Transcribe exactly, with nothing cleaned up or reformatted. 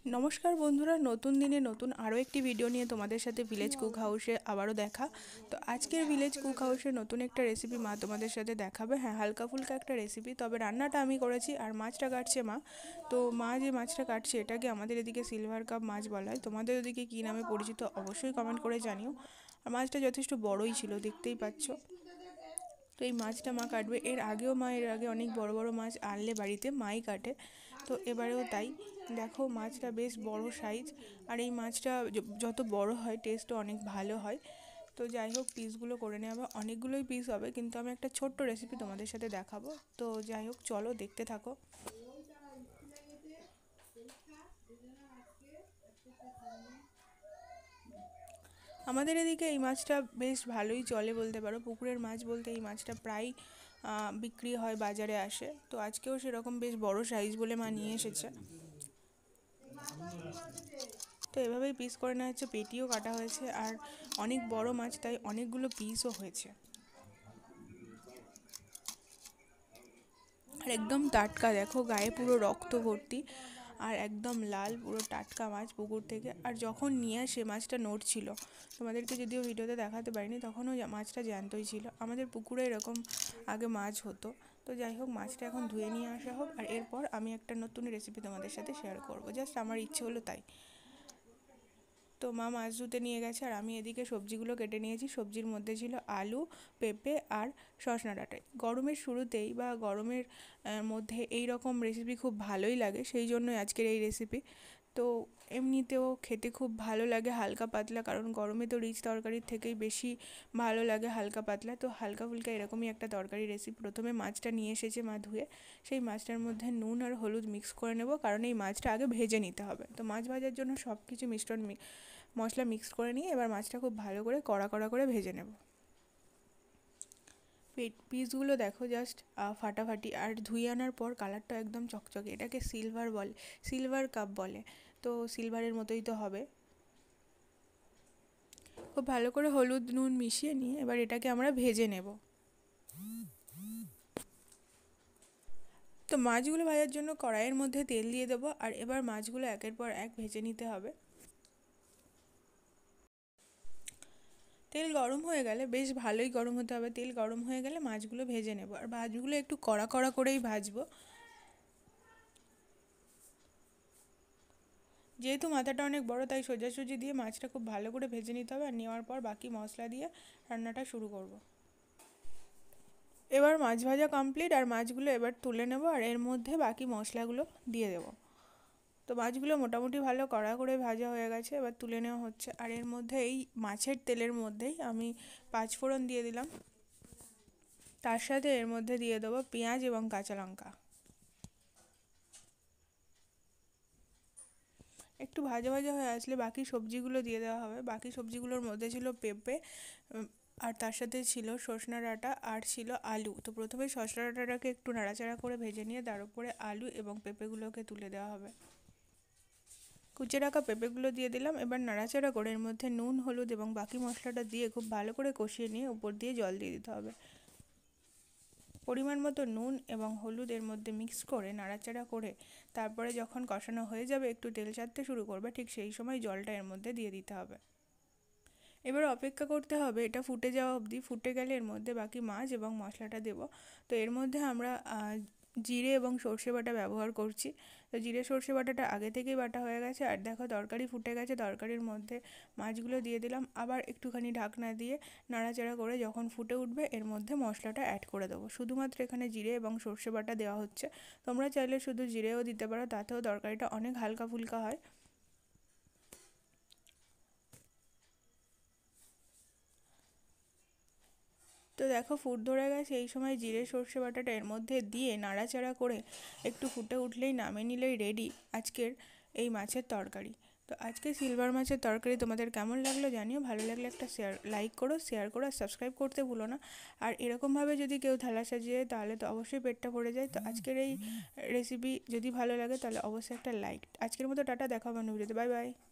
নমস্কার বন্ধুরা, নতুন দিনে নতুন আরও একটি ভিডিও নিয়ে তোমাদের সাথে ভিলেজ কুক হাউসে আবারও দেখা। তো আজকের ভিলেজ কুক হাউসে নতুন একটা রেসিপি মা তোমাদের সাথে দেখাবে। হ্যাঁ, হালকা ফুলকা একটা রেসিপি, তবে রান্নাটা আমি করেছি আর মাছটা কাটছে মা। তো মা যে মাছটা কাটছে এটাকে আমাদের এদিকে সিলভার কাপ মাছ বলা হয়, তোমাদের ওদিকে কী নামে পরিচিত অবশ্যই কমেন্ট করে জানিও। আর মাছটা যথেষ্ট বড়ই ছিল, দেখতেই পাচ্ছ। তো এই মাছটা মা কাটবে। এর আগেও মা এর আগে অনেক বড় বড় মাছ আনলে বাড়িতে মাই কাটে, তো এবারেও তাই। দেখো মাছটা বেশ বড় সাইজ, আর এই মাছটা যত বড় হয় টেস্টও অনেক ভালো হয়। তো যাই হোক, পিসগুলো করে নেওয়া অনেকগুলোই পিস হবে, কিন্তু আমি একটা ছোট্ট রেসিপি তোমাদের সাথে দেখাবো। তো যাই হোক, চলো দেখতে থাকো। আমাদের এদিকে এই মাছটা বেশ ভালোই চলে বলতে পারো, পুকুরের মাছ বলতে এই মাছটা প্রায় বিক্রি হয়, বাজারে আসে। তো আজকেও সেরকম বেশ বড় সাইজ বলে মা নিয়ে এসেছে। তো এভাবেই পিস করে নেওয়া হচ্ছে, পেটিও কাটা হয়েছে, আর অনেক বড় মাছ তাই অনেকগুলো পিসও হয়েছে। আর একদম টাটকা, দেখো গায়ে পুরো রক্ত ভর্তি, আর একদম লাল, পুরো টাটকা মাছ পুকুর থেকে। আর যখন নিয়ে আসে মাছটা নড়ছিল, তোমাদেরকে যদিও ভিডিওতে দেখাতে পারিনি, তখনও মাছটা জ্যান্তই ছিল। আমাদের পুকুরে এরকম আগে মাছ হতো। তো যাই হোক, মাছটা এখন ধুয়ে নিয়ে আসা হোক, আর এরপর আমি একটা নতুন রেসিপি তোমাদের সাথে শেয়ার করবো। জাস্ট আমার ইচ্ছে হলো তাই। তো মা মাছ ধুতে নিয়ে গেছে, আর আমি এদিকে সবজিগুলো কেটে নিয়েছি। সবজির মধ্যে ছিল আলু, পেঁপে আর সজনা ডাঁটা। গরমের শুরুতেই বা গরমের মধ্যে এই রকম রেসিপি খুব ভালোই লাগে, সেই জন্যই আজকের এই রেসিপি। তো এমনিতেও খেতে খুব ভালো লাগে হালকা পাতলা, কারণ গরমে তো রিচ তরকারির থেকেই বেশি ভালো লাগে হালকা পাতলা। তো হালকা ফুলকা এরকমই একটা তরকারি রেসিপি। প্রথমে মাছটা নিয়ে এসেছে মা ধুয়ে, সেই মাছটার মধ্যে নুন আর হলুদ মিক্স করে নেব, কারণ এই মাছটা আগে ভেজে নিতে হবে। তো মাছ ভাজার জন্য সব কিছু মিশ্রণ মশলা মিক্স করে নিয়ে এবার মাছটা খুব ভালো করে কড়া কড়া করে ভেজে নেব। পিসগুলো দেখো জাস্ট ফাটাফাটি, আর ধুয়ে আনার পর কালারটা একদম চকচকে। এটাকে সিলভার বলে, সিলভার কাপ বলে। তো সিলভারের মতোই তো হবে। খুব ভালো করে হলুদ নুন মিশিয়ে নিয়ে এবার এটাকে আমরা ভেজে নেব। তো মাছগুলো ভাজার জন্য কড়াইয়ের মধ্যে তেল দিয়ে দেবো, আর এবার মাছগুলো একের পর এক ভেজে নিতে হবে। তেল গরম হয়ে গেলে, বেশ ভালোই গরম হতে হবে, তেল গরম হয়ে গেলে মাছগুলো ভেজে নেব। আর মাছগুলো একটু কড়া কড়া করেই ভাজবো, যেহেতু মাথাটা অনেক বড় তাই সোজাসুজি দিয়ে মাছটা খুব ভালো করে ভেজে নিতে হবে। আর নেওয়ার পর বাকি মশলা দিয়ে রান্নাটা শুরু করব। এবার মাছ ভাজা কমপ্লিট, আর মাছগুলো এবার তুলে নেব, আর এর মধ্যে বাকি মশলাগুলো দিয়ে দেবো। তো মাছগুলো মোটামুটি ভালো কড়া করে ভাজা হয়ে গেছে, এবার তুলে নেওয়া হচ্ছে। আর এর মধ্যে এই মাছের তেলের মধ্যেই আমি পাঁচফোড়ন দিয়ে দিলাম, তার সাথে এর মধ্যে দিয়ে দেবো পেঁয়াজ এবং কাঁচা লঙ্কা। একটু ভাজা ভাজা হয়ে আসলে বাকি সবজিগুলো দিয়ে দেওয়া হবে। বাকি সবজিগুলোর মধ্যে ছিল পেঁপে, আর তার সাথে ছিল সজনা ডাঁটা, আর ছিল আলু। তো প্রথমে সজনা ডাঁটাটাকে একটু নাড়াচাড়া করে ভেজে নিয়ে তার উপরে আলু এবং পেঁপেগুলোকে তুলে দেওয়া হবে। কুচে রাখা পেঁপেগুলো দিয়ে দিলাম। এবার নাড়াচাড়া করে এর মধ্যে নুন, হলুদ এবং বাকি মশলাটা দিয়ে খুব ভালো করে কষিয়ে নিয়ে উপর দিয়ে জল দিয়ে দিতে হবে। পরিমাণ মতো নুন এবং হলুদ এর মধ্যে মিক্স করে নাড়াচাড়া করে তারপরে যখন কষানো হয়ে যাবে, একটু তেল ছাড়তে শুরু করবে, ঠিক সেই সময় জলটা এর মধ্যে দিয়ে দিতে হবে। এবার অপেক্ষা করতে হবে এটা ফুটে যাওয়া অবধি। ফুটে গেলে এর মধ্যে বাকি মাছ এবং মশলাটা দেব। তো এর মধ্যে আমরা জিরে এবং সর্ষে বাটা ব্যবহার করছি। তো জিরে সর্ষে বাটাটা আগে থেকেই বাটা হয়ে গেছে। আর দেখো তরকারি ফুটে গেছে, তরকারির মধ্যে মাছগুলো দিয়ে দিলাম, আবার একটুখানি ঢাকনা দিয়ে নাড়াচাড়া করে যখন ফুটে উঠবে এর মধ্যে মশলাটা অ্যাড করে দেবো। শুধুমাত্র এখানে জিরে এবং সর্ষে বাটা দেওয়া হচ্ছে, তোমরা চাইলে শুধু জিরেও দিতে পারো, তাতেও তরকারিটা অনেক হালকা ফুলকা হয়। তো দেখো ফুট ধরে গেছে, এই সময় জিরে সর্ষে বাটাটা এর মধ্যে দিয়ে নাড়াচাড়া করে একটু ফুটে উঠলেই নামিয়ে নিলেই রেডি আজকের এই মাছের তরকারি। তো আজকে সিলভার মাছের তরকারি তোমাদের কেমন লাগলো জানিও। ভালো লাগলে একটা শেয়ার লাইক করো, শেয়ার করো, আর সাবস্ক্রাইব করতে ভুলো না। আর এরকমভাবে যদি কেউ থালা সাজিয়ে তাহলে তো অবশ্যই পেটটা ভরে যায়। তো আজকের এই রেসিপি যদি ভালো লাগে তাহলে অবশ্যই একটা লাইক। আজকের মতো টাটা, দেখা হবে অন্য ভিডিওতে, বাই বাই।